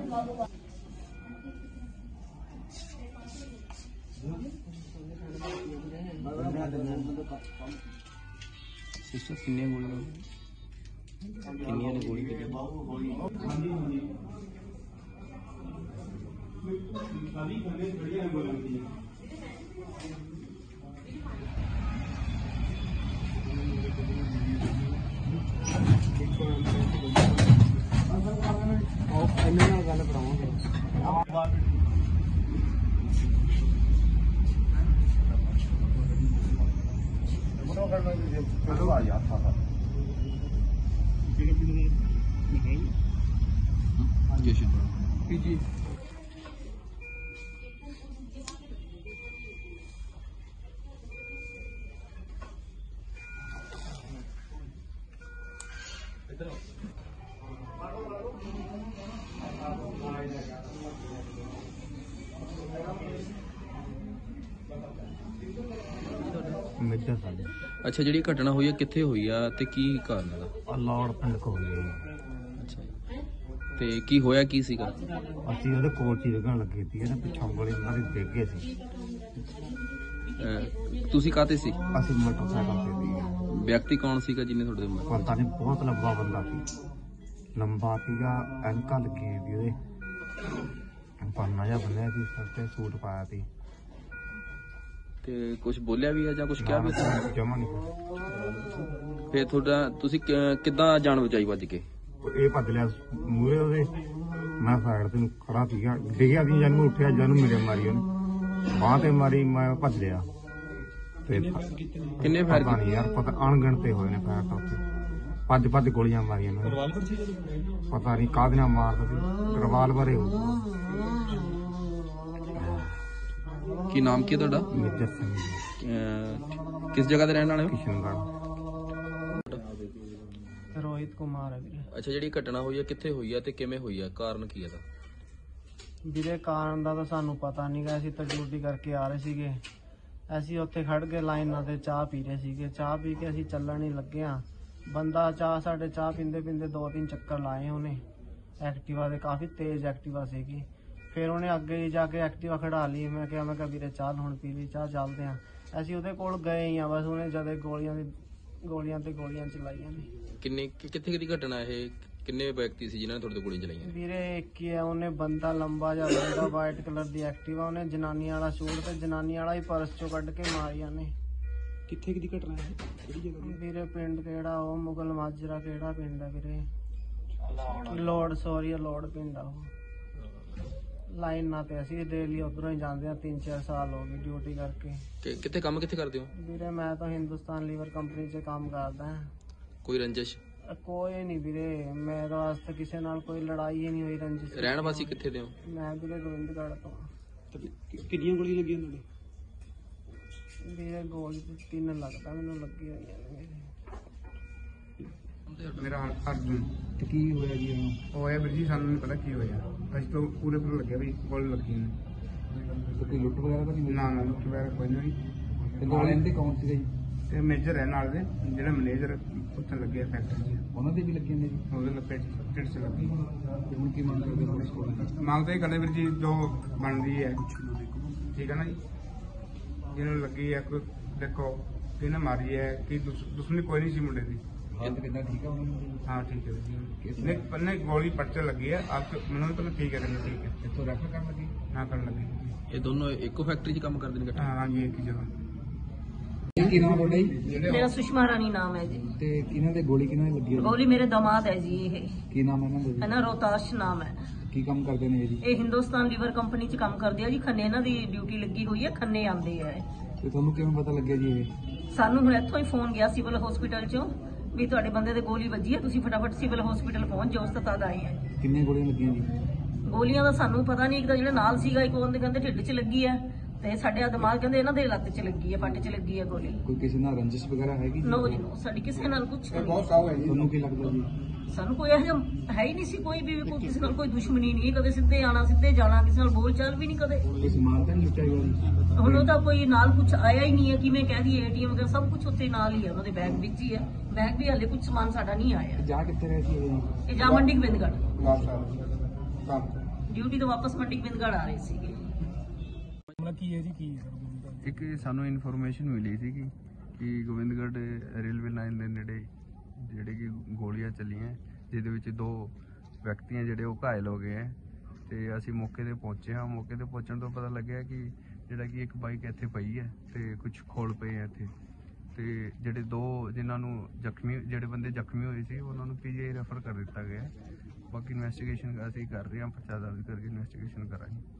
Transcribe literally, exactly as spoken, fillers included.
Sister किन्ने गोलियां किन्नियां ने गोली चली गल करावांगे पीजी अच्छा जी घटना हुई है कितने हुई है ते की कारण है लौड़ पिंड को हुई है अच्छा ते की होया की सीगा ਅਸੀਂ ਉਹਦੇ ਕੋਲ ਚੀ ਲੱਗਣ ਲੱਗੇ ਸੀ ਨਾ ਪਿੱਛੋਂ ਗੋਲੀ ਮਾਰੀ ਡਿੱਗ ਗਏ ਸੀ ਤੁਸੀਂ ਕਾਤੇ ਸੀ ਅਸੀਂ ਮੋਟਰਸਾਈਕਲ ਤੇ ਸੀ ਵਿਅਕਤੀ ਕੌਣ ਸੀਗਾ ਜਿਹਨੇ ਤੁਹਾਡੇ ਮਾਰਿਆ ਪਤਾ ਨਹੀਂ ਬਹੁਤ ਲੰਬਾ ਬੰਦਾ ਸੀ ਲੰਬਾ ਸੀਗਾ ਐਨਕਾਂ ਲੱਗੀ ਸੀ ਉਹਦੇ ਪਾਨਾ ਜਿਹਾ ਬੰਨਿਆ ਸੀ ਸਿਰ ਤੇ ਸੂਟ ਪਾਇਆ ਸੀ ਤੇ ਕੁਝ ਬੋਲਿਆ ਵੀ ਹੈ ਜਾਂ ਕੁਝ ਕਿਹਾ ਵੀ ਜਮਾ ਨਹੀਂ ਫੇਰ ਤੁਹਾਡਾ ਤੁਸੀਂ ਕਿੱਦਾਂ ਜਾਨ ਬਚਾਈ ਵੱਜ ਕੇ ਇਹ ਭੱਜ ਲਿਆ ਮੂਹਰੇ ਉਹਦੇ ਮੈਂ ਸਾਈਡ ਤੇ ਖੜਾ ਸੀਗਾ ਡਿੱਗਿਆ ਸੀ ਜਾਨੂੰ ਉੱਠਿਆ ਜਾਨੂੰ ਮੇਰੇ ਮਾਰੀ ਉਹਨੇ ਬਾਂਹ ਤੇ ਮਾਰੀ ਮੈਂ ਭੱਜ ਲਿਆ ਤੇ ਕਿੰਨੇ ਫਾਇਰ ਕੀਤੇ ਯਾਰ ਪਤਾ ਅਣਗਿਣਤੇ ਹੋਏ ਨੇ ਫਾਇਰ ਤਾਂ ਉੱਥੇ ਭੱਜ ਭੱਜ ਗੋਲੀਆਂ ਮਾਰੀਆਂ ਨੇ ਪਤਾ ਨਹੀਂ ਕਾਹਦੇ ਨਾਲ ਮਾਰਦਾ ਸੀ ਰਿਵਾਲਵਰ ਹੋ ਕੀ ਨਾਮ ਕੀ ਤੁਹਾਡਾ ਮੇਜਰ ਸਿੰਘ ਕਿਸ ਜਗ੍ਹਾ ਤੇ ਰਹਿਣ ਵਾਲੇ ਹੋ ਕਿਸ਼ਨਗੜ੍ਹ रोहित कुमार है वीरे अच्छा जी घटना हुई है कितने हुई है ते किवें हुई है कारण की है वीरे कारण दा तां सानू पता नहीं गा असीं तां ड्यूटी करके आ रहे सीगे असीं उत्थे खड़ के लाइनां ते चाह पी रहे सीगे चाह पी के असीं चलण ही लगे हां बंदा चाह साडे चाह पींदे पींदे दो तीन चक्कर लाए उन्हें एक्टिवा दे काफ़ी तेज़ एक्टिवा सीगी फिर उन्हें अगे जाके एक्टिवा खड़ा ली मैं क्या मैं क्या वीरे चाह हुण पी ली चाह चलदे हां असीं उहदे कोल गए ही हां बस उन्हें जद गोलियां दी गोलियां ते गोलियां चलाइयां ने किन्ने कित्थे दी घटना है किन्ने व्यक्ति सी जिन्हां ने तुहाडे गोलियां चलाइयां वीरे एक ही है उन्हें बंदा लंबा जा बंदा वाइट कलर दी एक्टिवा उन्हें जनानी वाला सूट ते जनानी वाला ही पर्स चों कढ के मारिया ने कित्थे दी घटना है किहड़ी जगह वीरे पिंड केड़ा ओ मुगल माजरा केड़ा पिंड है वीरे लोड सॉरी लोड पिंड आ लाइन ना ते असीं डेली उधरों ही जांदे हां तीन चार साल हो गए ड्यूटी करके कित्थे काम कित्थे करदे हो वीरे मैं तो हिंदुस्तान लीवर कंपनी च काम करदा हां कोई रंजिश कोई नहीं वीरे मेरे वास्ते किसी नाल कोई लड़ाई ही नहीं हुई रंजिश रहण वासी कित्थे दे हो मैं वीरे गोविंदगढ़ तो कितनी गोली लगी उन्होंने वीरे गोली तीन लगता मैनूं लगी हुई है मेरा अर्जुन की होया जी होया वीर जी सानू नहीं पता की होया अज तो पूरे पूरे लगे भी गोली लगी ने तो कोई लुट वगैरह तो नहीं ना ना लुट वगैरह कोई नहीं ते गोली इनके कौन सी जी ते मेजर है नाल दे जेड़ा मैनेजर उत्थे लगे फैक्ट्री च ਉਹਨਾਂ ਦੇ ਵੀ ਲੱਗੇ ਨੇ ਜੀ ਉਹਦੇ ਲੱਪੇ ਟਿੱਟ ਚ ਲੱਗੀ ਹੁਣ ਕੀ ਮੰਗ ਕਰਦੇ ਪੁਲਿਸ ਕੋਲ ਮੰਗ ਤਾਂ ਇਹ ਕਰਦੇ ਵੀਰ ਜੀ ਜੋ ਬਣਦੀ ਹੈ ਠੀਕ ਹੈ ਨਾ ਜੀ ਜਿਹਨੂੰ ਲੱਗੀ ਹੈ ਕੋਈ ਦੇਖੋ ਕਿਹਨੇ ਮਾਰੀ ਹੈ ਕਿ ਦੁਸ਼ਮਣੀ ਕੋਈ ਨਹੀਂ ਸੀ ਮੁੰਡੇ ਦੀ हालत कितना ठीक है हाँ ठीक है पन्ने गोली पर्चे लगी है आप मैंने तो ठीक है ठीक है तो रेफर करने लगी हाँ करने लगी ये दोनों एक फैक्ट्री च काम करते हैं हाँ जी एक ही जगह की नाम बोले मेरा सुषमा रानी नाम है जी ते किन्हां दे गोली किन्हां दी लगी गोली मेरे दामाद है जी ये की नाम है ना है ना रोहताश नाम है की काम करते ने जी ये हिंदुस्तान लीवर कंपनी च काम करदे आ जी खन्ने इन्हां दी ड्यूटी लगी हुई है खन्ने आंदे है ते तुहानू किवें पता लग्या जी ये सानू हुण इत्थों ही फोन गया सिविल हॉस्पिटल चों भी तुहाडे बंदे ते गोली वजी है तुसीं फटाफट सिविल हॉस्पिटल पहुंच जाओ अस्पताल आए हैं किन्ने गोलियां लगियां जी गोलियां दा सानू पता नहीं एक दा जेड़ा नाल सीगा एक ओंदे कहंदे ढिੱਡ ਚ ਲੱਗੀ ਹੈ ਤੇ ਸਾਡੇ ਆ ਦਿਮਾਗ ਕਹਿੰਦੇ ਇਹਨਾਂ ਦੇ ਲੱਤ ਚ ਲੱਗੀ ਹੈ ਪੱਟ ਚ ਲੱਗੀ ਹੈ ਗੋਲੀ ਕੋਈ ਕਿਸੇ ਨਾਲ ਰੰਜਿਸ਼ ਵਗੈਰਾ ਹੈਗੀ ਨੋ ਜੀ ਨੋ ਸਾਡੀ ਕਿਸੇ ਨਾਲ ਕੁਝ ਨਹੀਂ ਬਹੁਤ ਸਾਊ ਹੈ ਜੀ ਤੁਹਾਨੂੰ ਕੀ ਲੱਗਦਾ ਜੀ ਸਾਨੂੰ ਕੋਈ ਇਹੋ ਜਿਹਾ ਹੈ ਹੀ ਨਹੀਂ ਸੀ ਕੋਈ ਵੀ ਕੋਈ ਕਿਸੇ ਨਾਲ ਕੋਈ ਦੁਸ਼ਮਣੀ ਨਹੀਂ ਕਦੇ ਸਿੱਧੇ ਆਣਾ ਸਿੱਧੇ ਜਾਣਾ ਕਿਸੇ ਨਾਲ ਬੋਲ ਚਾਲ ਵੀ ਨਹੀਂ ਕਦੇ ਕੋਈ ਸਮਾਨ ਤਾਂ ਨਹੀਂ ਚਾਹੀਦਾ ਹੁਣ ਉਹਦਾ ਕੋਈ ਨਾਲ ਕੁਝ ਆਇਆ ਹੀ ਨਹੀਂ ਹੈ ਕਿਵੇਂ ਕਹਿ ਦਈਏ ਏਟੀਐਮ ਵਗੈਰਾ ਸਭ ਕੁਝ ਉੱਥੇ ਨਾਲ ਹੀ ਹੈ ਉਹਨਾਂ ਦੇ ਬੈਗ ਵਿੱਚ ਹੀ ਹੈ ਬੈਗ ਵੀ ਹਲੇ ਕੁਝ ਸਮਾਨ ਸਾਡਾ ਨਹੀਂ ਆਇਆ ਜਾ ਕਿੱਥੇ ਰਹੇ ਸੀ ਇਹ ਜਾ ਮੰਡੀ ਗੋਬਿੰਦਗੜ੍ਹ ਡਿਊਟੀ ਤੋਂ ਵਾਪਸ ਮੰਡੀ ਗੋਬਿੰਦਗੜ੍ਹ ਆ ਰਹੇ ਸੀਗੇ। ਕੀ ਹੈ ਜੀ ਕੀ ਇੱਕ ਸਾਨੂੰ ਇਨਫੋਰਮੇਸ਼ਨ ਮਿਲੀ ਸੀ ਕਿ ਕਿ ਗੋਬਿੰਦਗੜ੍ਹ ਰੇਲਵੇ ਲਾਈਨ ਦੇ ਨੇੜੇ ਜਿਹੜੇ ਕਿ ਗੋਲੀਆਂ ਚੱਲੀਆਂ, ਜਿਹਦੇ ਵਿੱਚ ਦੋ ਵਿਅਕਤੀ ਜਿਹੜੇ ਉਹ ਘਾਇਲ ਹੋ ਗਏ ਹੈ ਤੇ ਅਸੀਂ ਮੌਕੇ ਤੇ ਪਹੁੰਚੇ ਹਾਂ। ਮੌਕੇ ਤੇ ਪਹੁੰਚਣ ਤੋਂ ਪਤਾ ਲੱਗਿਆ ਕਿ ਜਿਹੜਾ ਕਿ ਇੱਕ ਬਾਈਕ ਇੱਥੇ ਪਈ ਹੈ ਤੇ ਕੁਝ ਖੋਲ ਪਏ ਆ ਇੱਥੇ, ਤੇ ਜਿਹੜੇ ਦੋ ਜਿਨ੍ਹਾਂ ਨੂੰ ਜ਼ਖਮੀ ਜਿਹੜੇ ਬੰਦੇ ਜ਼ਖਮੀ ਹੋਏ ਸੀ ਉਹਨਾਂ ਨੂੰ ਪੀਜੀਆਈ ਰੈਫਰ ਕਰ ਦਿੱਤਾ ਗਿਆ। ਬਾਕੀ ਇਨਵੈਸਟੀਗੇਸ਼ਨ ਅਸੀਂ ਕਰ ਰਹੇ ਹਾਂ, ਪਰਚਾ ਦਰਜ ਕਰਕੇ ਇਨਵੈਸਟੀਗੇਸ਼ਨ ਕਰਾਂਗੇ।